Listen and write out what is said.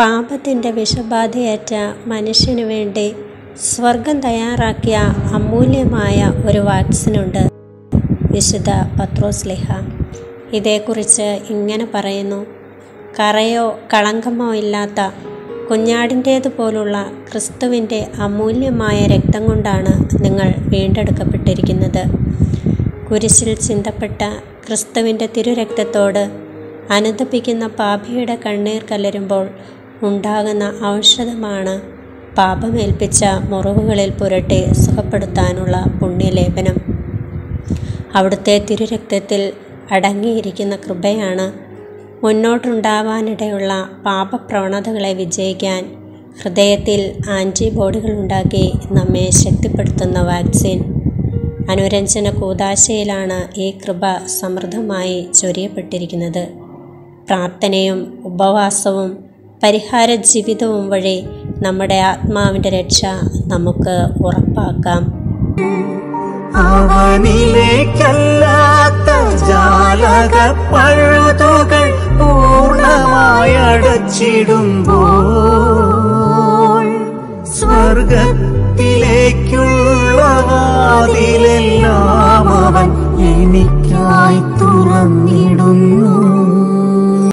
പാപത്തിൻ്റെ വിഷബാധയേറ്റ മനുഷ്യനു വേണ്ടി സ്വർഗം തയ്യാറാക്കിയ അമൂല്യമായ ഒരു വാക്സിനുണ്ട്. വിശുദ്ധ പത്രോസ്ലീഹ ഇതേക്കുറിച്ച് ഇങ്ങനെ പറയുന്നു: കറയോ കളങ്കമോ ഇല്ലാത്ത കുഞ്ഞാടിൻ്റേതുപോലുള്ള ക്രിസ്തുവിൻ്റെ അമൂല്യമായ രക്തം കൊണ്ടാണ് നിങ്ങൾ വീണ്ടെടുക്കപ്പെട്ടിരിക്കുന്നത്. കുരിശിൽ ചിന്തപ്പെട്ട ക്രിസ്തുവിൻ്റെ തിരുരക്തത്തോട് അനുതപിക്കുന്ന പാപിയുടെ കണ്ണീർ കലരുമ്പോൾ ഉണ്ടാകുന്ന ഔഷധമാണ് പാപമേൽപ്പിച്ച മുറിവുകളിൽ പുരട്ടി സുഖപ്പെടുത്താനുള്ള പുണ്യലേപനം. അവിടുത്തെ തിരുരക്തത്തിൽ അടങ്ങിയിരിക്കുന്ന കൃപയാണ് മുന്നോട്ടുണ്ടാവാനിടയുള്ള പാപപ്രവണതകളെ വിജയിക്കാൻ ഹൃദയത്തിൽ ആൻറ്റിബോഡികൾ ഉണ്ടാക്കി നമ്മെ ശക്തിപ്പെടുത്തുന്ന വാക്സിൻ. അനുരഞ്ജന കൂദാശയിലാണ് ഈ കൃപ സമൃദ്ധമായി ചൊരിയപ്പെട്ടിരിക്കുന്നത്. പ്രാർത്ഥനയും ഉപവാസവും പരിഹാര ജീവിതവും വഴി നമ്മുടെ ആത്മാവിൻ്റെ രക്ഷ നമുക്ക് ഉറപ്പാക്കാം. അവനിലേക്കല്ലാത്ത ജാലക പഴുതുകൾ പൂർണ്ണമായി അടച്ചിടുമ്പോൾ സ്വർഗത്തിലേക്കുള്ള വാതിലെല്ലാം അവൻ എനിക്കായി തുറന്നിടുന്നു.